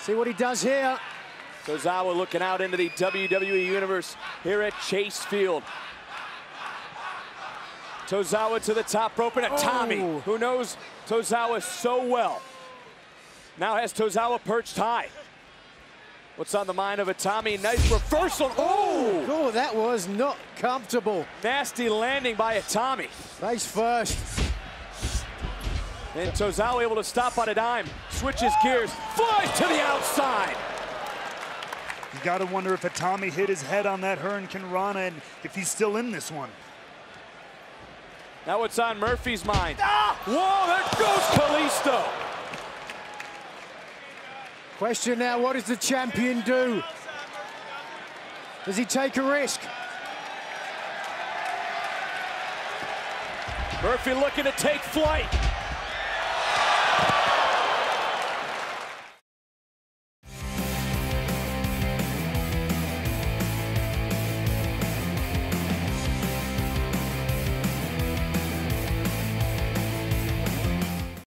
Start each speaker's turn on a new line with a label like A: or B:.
A: See what he does here.
B: Tozawa looking out into the WWE Universe here at Chase Field. Tozawa to the top rope, and Itami, who knows Tozawa so well, now has Tozawa perched high. What's on the mind of Itami? Nice reversal.
A: Oh, that was not comfortable.
B: Nasty landing by Itami.
A: Face first.
B: And Tozawa able to stop on a dime. Switches gears, flies to the outside.
C: You got to wonder if Itami hit his head on that Hurricane Rana and if he's still in this one.
B: Now what's on Murphy's mind? Whoa, there goes Kalisto.
A: Question now, what does the champion do? Does he take a risk?
B: Murphy looking to take flight.